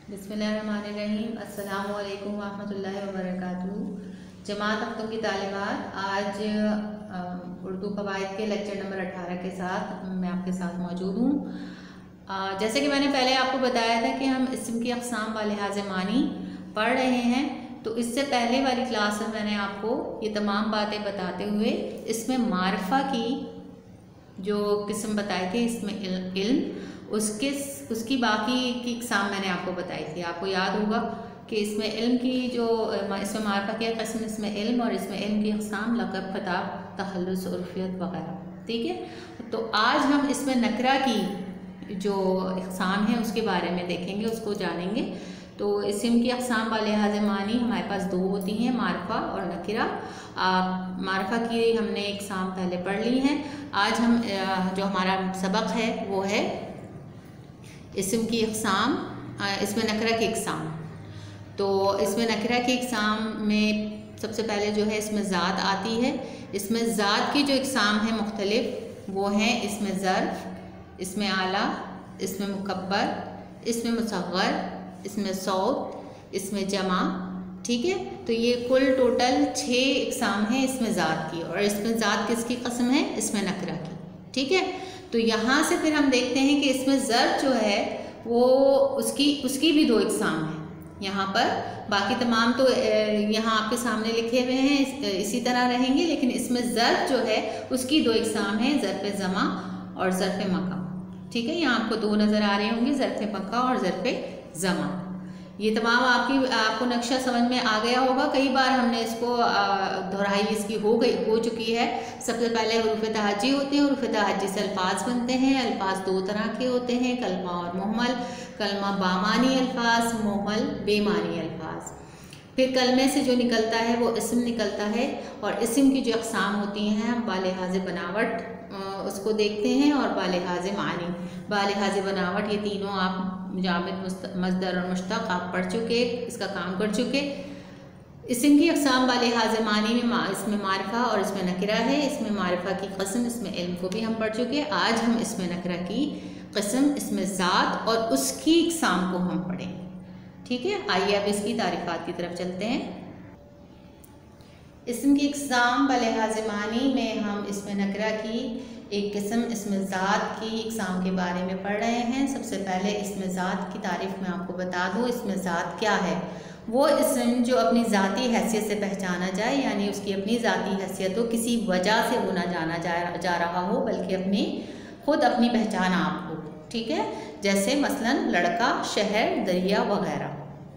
बिस्मिल्लाहिर्रहमानिर्रहीम। अस्सलामु अलैकुम वरहमतुल्लाहि वबरकातुहू। जमात अख्तों की तालिबात, आज उर्दू क़वाइद के लेक्चर नंबर 18 के साथ मैं आपके साथ मौजूद हूँ। जैसे कि मैंने पहले आपको बताया था कि हम इस्म की अक़साम व लिहाज़ मानी पढ़ रहे हैं, तो इससे पहले वाली क्लास में मैंने आपको ये तमाम बातें बताते हुए इसमें मारिफ़ा की जो किस्म बताई थी, इसमें इल्म उसकी बाकी की इक़साम मैंने आपको बताई थी। आपको याद होगा कि इसमें इल्म की जो इसमें मारिफ़ा की किस्म, इसमें इल्म और इसमें इल्म की इक़साम लक़ब, ख़िताब, तख़ल्लुस, उर्फ़ियत वग़ैरह। ठीक है, तो आज हम इसमें नकरा की जो इक़साम है उसके बारे में देखेंगे, उसको जानेंगे। तो इस्म की अक़साम व लिहाज़ मानी हमारे पास दो होती हैं, मारिफ़ा और नकिरा। मारिफ़ा की हमने इक़साम पहले पढ़ ली हैं। आज हम जो हमारा सबक है वो है इस्म की इक़साम, इसमें नकरा की इक़साम। तो इसमें नकरा की इक़साम में सबसे पहले जो है इसमें ज़ात आती है। इसमें ज़ात की जो इक़साम है मुख्तलिफ़, वो हैं इसमें ज़र्फ़, इसमें आला, इसमें मुकब्बर, इसमें मुसग़्ग़र, इसमें सौत, इसमें जमा। ठीक है, तो ये कुल टोटल 6 इक़साम हैं इसमें ज़ात की। और इसमें ज़ात किसकी क़स्म है? इसमें नकरा की। ठीक है, तो यहाँ से फिर हम देखते हैं कि इसमें ज़र्फ़ जो है वो उसकी भी 2 इक़साम हैं यहाँ पर। बाकी तमाम तो यहाँ आपके सामने लिखे हुए हैं, इसी तरह रहेंगे, लेकिन इसमें ज़र्फ़ जो है उसकी 2 इक़साम हैं, ज़र्फ़े ज़मा और ज़र्फ़े मका। ठीक है, यहाँ आपको 2 नज़र आ रहे होंगे, ज़र्फ़े मका और ज़र्फ़े ज़मा। ये तमाम आपको नक्शा समझ में आ गया होगा। कई बार हमने इसको दोहराई इसकी हो चुकी है। सबसे पहले हुरूफ़ तहज्जी होते हैं, हुरूफ़ तहज्जी से अल्फाज बनते हैं। अल्फाज 2 तरह के होते हैं, कलमा और मुहम्मल। कलमा बामानी अल्फाज, मुहम्मल बेमानी अल्फाज। फिर कलमे से जो निकलता है वो इस्म निकलता है। और इस्म की जो अक़साम होती हैं, हम बालिहाज़ बनावट उसको देखते हैं और बालिहाज़ मानी। बालिहाज़ बनावट, ये तीनों आप जामिद, मस्दर और मुश्तक़ आप पढ़ चुके, इसका काम कर चुके। इस्म की अक़साम बालिहाज़ मानी में इसमें मारिफ़ा और इसमें नकरा है। इसमें मारिफ़ा की क़स्म, इसमें इल्म को भी हम पढ़ चुके। आज हम इसमें नकरा की क़स्म, इसमें ज़ात और उसकी इक़साम को हम पढ़ेंगे। ठीक है, आइए अब इसकी तारीफ़ात की तरफ चलते हैं। इस्म की इक़साम बालिहाज़ मानी में हम इसमें नकरा की एक किस्म इसमें ज़ात की इक़साम के बारे में पढ़ रहे हैं। सबसे पहले इसमें ज़ात की तारीफ़ में आपको बता दूँ। इसमें ज़ात क्या है? वो इस्म जो अपनी ज़ाती हैसियत से पहचाना जाए, यानी उसकी अपनी ज़ाती हैसियत हो, किसी वजह से वो ना जाना जा रहा हो, बल्कि खुद अपनी पहचान आप हो। ठीक है, जैसे मसलन लड़का, शहर, दरिया वगैरह।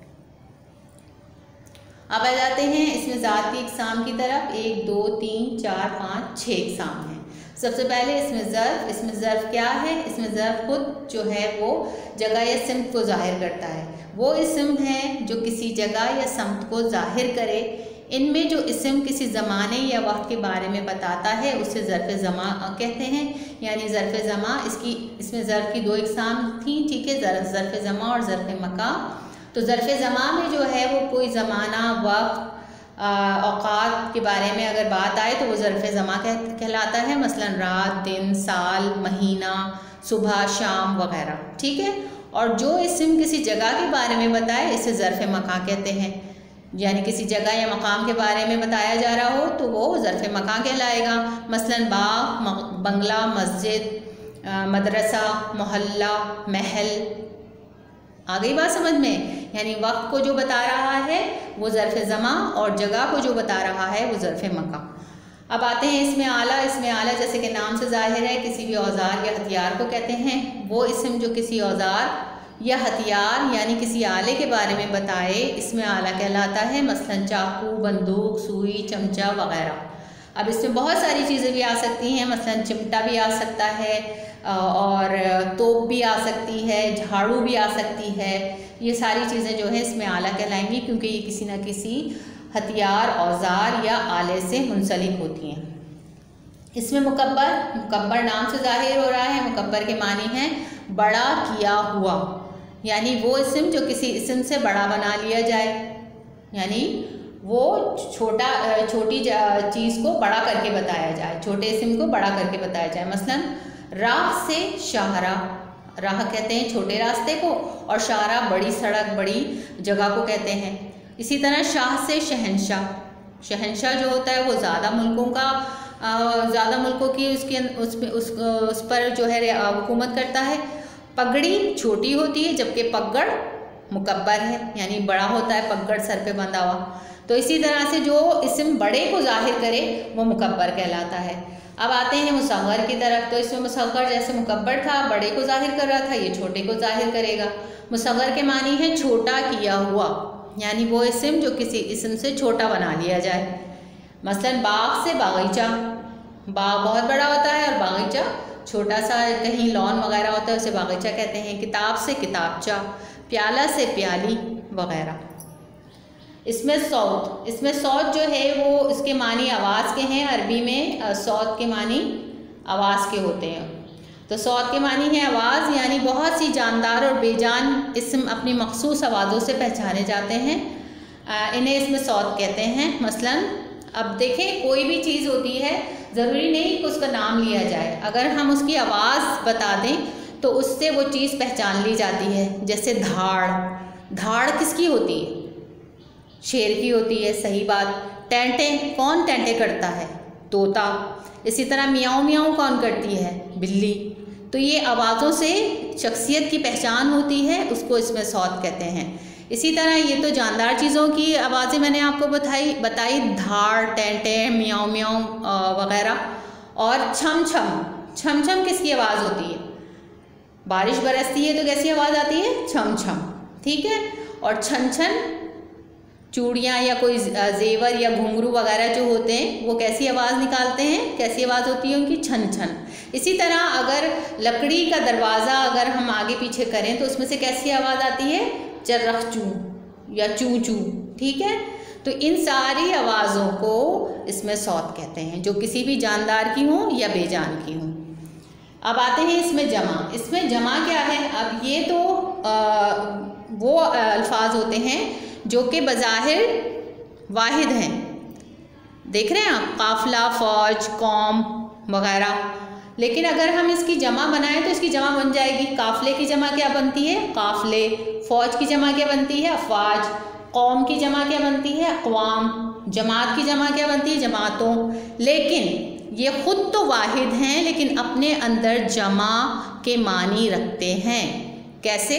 अब आ जाते हैं इसमें ज़ात की इक़साम की तरफ। 1, 2, 3, 4, 5, 6 इक़साम हैं। सबसे पहले इसमें ज़र्फ़। इसमें ज़र्फ़ क्या है? इसमें ज़र्फ़ खुद जो है वो जगह या सिमत को ज़ाहिर करता है। वो इस्म है जो किसी जगह या समत को ज़ाहिर करे। इनमें जो इस्म किसी ज़माने या वक्त के बारे में बताता है उसे ज़र्फ़े ज़मा कहते हैं, यानी ज़र्फ़े ज़मा। इसमें ज़र्फ़ की 2 इक़साम थी। ठीक है, ज़र्फ़े ज़मा और ज़र्फ़े मका। तो ज़र्फ़े ज़मा में जो है वो कोई ज़माना, वक्त, औक़ात के बारे में अगर बात आए तो वो ज़र्फ़े ज़मा कहलाता है। मसलन रात, दिन, साल, महीना, सुबह, शाम वगैरह। ठीक है, और जो इस्म किसी जगह के बारे में बताए इसे ज़र्फ़े मका कहते हैं, यानी किसी जगह या मकाम के बारे में बताया जा रहा हो तो वो ज़र्फ़े मका कहलाएगा। मसलन बाग, बंगला, मस्जिद, मदरसा, मोहल्ला, महल। आ गई बात समझ में? यानी वक्त को जो बता रहा है वो ज़र्फ़े ज़मा और जगह को जो बता रहा है वो ज़र्फ़े मका। अब आते हैं इसमें आला। इसमें आला जैसे कि नाम से ज़ाहिर है, किसी भी औज़ार या हथियार को कहते हैं। वो इस्म जो किसी औज़ार या हथियार यानी किसी आले के बारे में बताए, इसमें आला कहलाता है। मसलन चाकू, बंदूक, सुई, चमचा वगैरह। अब इसमें बहुत सारी चीज़ें भी आ सकती हैं। मसलन चिमटा भी आ सकता है और तोप भी आ सकती है, झाड़ू भी आ सकती है। ये सारी चीज़ें जो है इसमें आला कहलाएंगी, क्योंकि ये किसी न किसी हथियार, औज़ार या आले से मुंसलिक होती हैं। इसमें मुकब्बर नाम से ज़ाहिर हो रहा है। मुकब्बर के मानी हैं बड़ा किया हुआ, यानी वो इस्म जो किसी इस्म से बड़ा बना लिया जाए, यानी वो छोटी चीज़ को बड़ा करके बताया जाए, छोटे इस्म को बड़ा करके बताया जाए। मसलन राह से शाहरा, राह कहते हैं छोटे रास्ते को, और शारा बड़ी सड़क, बड़ी जगह को कहते हैं। इसी तरह शाह से शहंशाह, शहंशाह जो होता है वो ज़्यादा मुल्कों की उस पर जो है हुकूमत करता है। पगड़ी छोटी होती है जबकि पगड़ मुकब्बर है, यानी बड़ा होता है पगड़ सर पे बंधा हुआ। तो इसी तरह से जो इस्म बड़े को जाहिर करे वो मुकब्बर कहलाता है। अब आते हैं मुसग़्ग़र की तरफ। तो इसमें मुसग़्ग़र जैसे मुकब्बर था, बड़े को जाहिर कर रहा था, ये छोटे को जाहिर करेगा। मुसग़्ग़र के मानी है छोटा किया हुआ, यानी वो इस्म जो किसी इस्म से छोटा बना लिया जाए। मसलन बाग से बागीचा, बाग बहुत बड़ा होता है और बागीचा छोटा सा, कहीं लॉन वगैरह होता है उसे बागीचा कहते हैं। किताब से किताबचा, प्याला से प्याली वगैरह। इसमें सौत जो है वो इसके मानी आवाज़ के हैं। अरबी में सौत के मानी आवाज़ के होते हैं। तो सौत के मानी है आवाज़, यानी बहुत सी जानदार और बेजान इस्म अपनी मखसूस आवाज़ों से पहचाने जाते हैं, इन्हें इसमें सौत कहते हैं। मसलन अब देखें, कोई भी चीज़ होती है, ज़रूरी नहीं कि उसका नाम लिया जाए, अगर हम उसकी आवाज़ बता दें तो उससे वो चीज़ पहचान ली जाती है। जैसे धाड़, धाड़ किसकी होती है? शेर की होती है, सही बात। टेंटे, कौन टेंटे करता है? तोता। इसी तरह मियाऊं मियाऊं कौन करती है? बिल्ली। तो ये आवाज़ों से शख्सियत की पहचान होती है, उसको इसमें सौत कहते हैं। इसी तरह ये तो जानदार चीज़ों की आवाज़ें मैंने आपको बताई धाड़, टेंटे, मियाऊं मियाऊं वगैरह। और छम छम किसकी आवाज़ होती है? बारिश बरसती है तो कैसी आवाज़ आती है? छम छम, ठीक है। और छन छन, चूड़ियाँ या कोई जेवर या घुंघरू वगैरह जो होते हैं वो कैसी आवाज़ निकालते हैं? कैसी आवाज़ होती है उनकी? छन छन। इसी तरह अगर लकड़ी का दरवाज़ा अगर हम आगे पीछे करें तो उसमें से कैसी आवाज़ आती है? चर्रख चू या चू चू, ठीक है। तो इन सारी आवाज़ों को इसमें सौत कहते हैं, जो किसी भी जानदार की हों या बेजान की हों। अब आते हैं इसमें जमा। इसमें जमा क्या है? अब ये तो वो अल्फाज होते हैं जो कि बज़ाहिर वाहिद हैं, देख रहे हैं आप, काफ़िला, फ़ौज, कौम वगैरह। लेकिन अगर हम इसकी जमा बनाएं तो इसकी जमा बन जाएगी। काफ़िले की जमा क्या बनती है? काफ़िले। फ़ौज की जमा क्या बनती है? अफ़वाज। कौम की जमा क्या बनती है? अक़वाम। जमात की जमा क्या बनती है? जमातों। लेकिन ये ख़ुद तो वाहिद हैं, लेकिन अपने अंदर जमा के मानी रखते हैं। कैसे?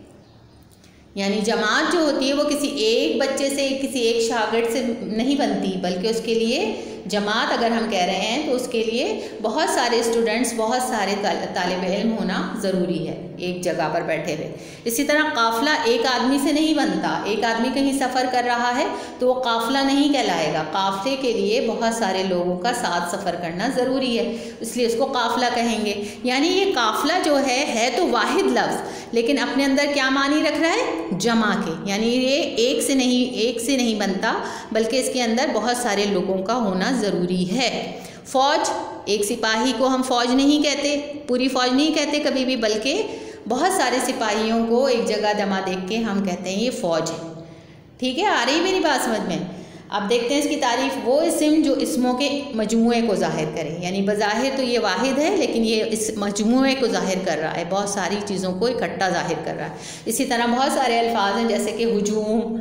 यानी जमात जो होती है वो किसी एक बच्चे से, किसी एक शागिर्द से नहीं बनती, बल्कि उसके लिए जमात अगर हम कह रहे हैं तो उसके लिए बहुत सारे स्टूडेंट्स, बहुत सारे तालिब इल्म होना ज़रूरी है एक जगह पर बैठे हुए। इसी तरह काफ़िला एक आदमी से नहीं बनता। एक आदमी कहीं सफ़र कर रहा है तो वो काफ़िला नहीं कहलाएगा। काफ़िले के लिए बहुत सारे लोगों का साथ सफ़र करना ज़रूरी है, इसलिए उसको काफ़िला कहेंगे। यानी ये काफ़िला जो है तो वाहिद लफ्ज़, लेकिन अपने अंदर क्या मानी रख रहा है? जमा के। यानी ये एक से नहीं बनता, बल्कि इसके अंदर बहुत सारे लोगों का होना ज़रूरी है। फ़ौज, एक सिपाही को हम फ़ौज नहीं कहते, पूरी फ़ौज नहीं कहते कभी भी, बल्कि बहुत सारे सिपाहियों को एक जगह जमा देख के हम कहते हैं ये फ़ौज है। ठीक है, आ रही मेरी बात समझ में? अब देखते हैं इसकी तारीफ़। वो इस्म जो इस्मों के मजमूए को ज़ाहिर करे, यानी बज़ाहिर तो ये वाहिद है, लेकिन ये इस मजमूए को ज़ाहिर कर रहा है, बहुत सारी चीज़ों को इकट्ठा ज़ाहिर कर रहा है। इसी तरह बहुत सारे अल्फाज हैं, जैसे कि हुजूम,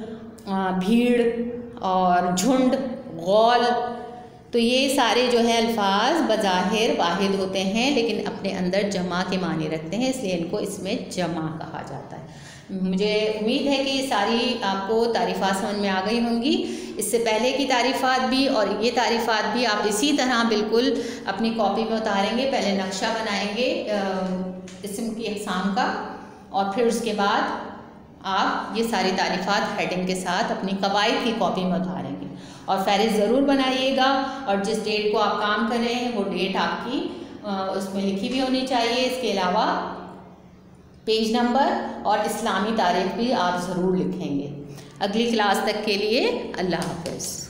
भीड़ और झुंड, गौल। तो ये सारे जो है अल्फाज बज़ाहिर वाहिद होते हैं, लेकिन अपने अंदर जमा के मानी रखते हैं, इसलिए इनको इसमें जमा कहा जाता है। मुझे उम्मीद है कि ये सारी आपको तारीफ़ात समझ में आ गई होंगी। इससे पहले की तारीफ़ात भी और ये तारीफ़ात भी आप इसी तरह बिल्कुल अपनी कॉपी में उतारेंगे। पहले नक्शा बनाएंगे इस्म की अक़साम का, और फिर उसके बाद आप ये सारी तारीफ़ात हेडिंग के साथ अपनी कवायद की कॉपी में उतारेंगे। और फ़हरिस्त ज़रूर बनाइएगा, और जिस डेट को आप काम कर रहे हैं वो डेट आपकी उसमें लिखी भी होनी चाहिए। इसके अलावा पेज नंबर और इस्लामी तारीख़ भी आप ज़रूर लिखेंगे। अगली क्लास तक के लिए अल्लाह हाफ़िज़।